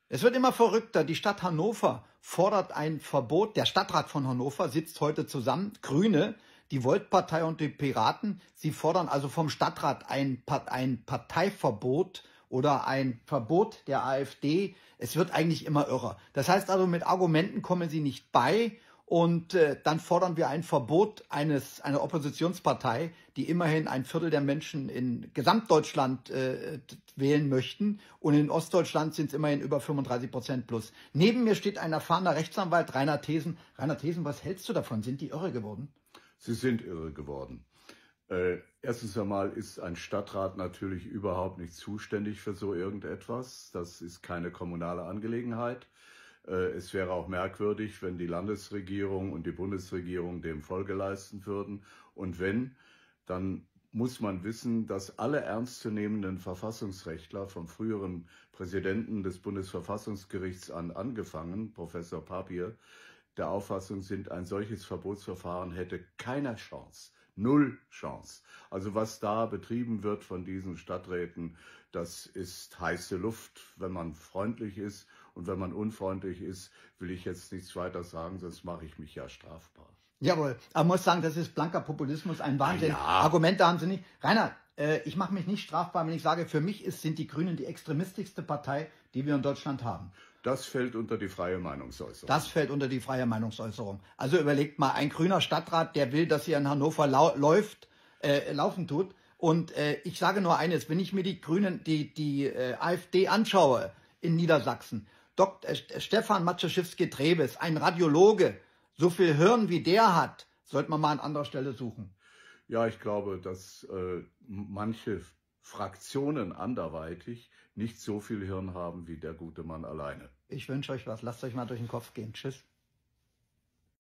Es wird immer verrückter. Die Stadt Hannover fordert ein Verbot. Der Stadtrat von Hannover sitzt heute zusammen. Grüne, die Volt-Partei und die Piraten. Sie fordern also vom Stadtrat ein Parteiverbot oder ein Verbot der AfD. Es wird eigentlich immer irrer. Das heißt also, mit Argumenten kommen sie nicht bei. Und dann fordern wir ein Verbot einer Oppositionspartei, die immerhin ein Viertel der Menschen in Gesamtdeutschland wählen möchten. Und in Ostdeutschland sind es immerhin über 35% plus. Neben mir steht ein erfahrener Rechtsanwalt, Rainer Thesen. Rainer Thesen, was hältst du davon? Sind die irre geworden? Sie sind irre geworden. Erstens einmal ist ein Stadtrat natürlich überhaupt nicht zuständig für so irgendetwas. Das ist keine kommunale Angelegenheit. Es wäre auch merkwürdig, wenn die Landesregierung und die Bundesregierung dem Folge leisten würden. Und wenn, dann muss man wissen, dass alle ernstzunehmenden Verfassungsrechtler vom früheren Präsidenten des Bundesverfassungsgerichts angefangen, Professor Papier, der Auffassung sind, ein solches Verbotsverfahren hätte keine Chance. Null Chance. Also was da betrieben wird von diesen Stadträten, das ist heiße Luft, wenn man freundlich ist. Und wenn man unfreundlich ist, will ich jetzt nichts weiter sagen, sonst mache ich mich ja strafbar. Jawohl, aber man muss sagen, das ist blanker Populismus, ein Wahnsinn. Ja. Argumente haben sie nicht. Rainer, ich mache mich nicht strafbar, wenn ich sage, für mich sind die Grünen die extremistischste Partei, die wir in Deutschland haben. Das fällt unter die freie Meinungsäußerung. Das fällt unter die freie Meinungsäußerung. Also überlegt mal, ein grüner Stadtrat, der will, dass hier in Hannover laufen tut. Und ich sage nur eines, wenn ich mir die Grünen, die AfD anschaue in Niedersachsen, Stefan Maciejewski-Trebes, ein Radiologe, so viel Hirn wie der hat, sollte man mal an anderer Stelle suchen. Ja, ich glaube, dass manche Fraktionen anderweitig nicht so viel Hirn haben wie der gute Mann alleine. Ich wünsche euch was. Lasst euch mal durch den Kopf gehen. Tschüss.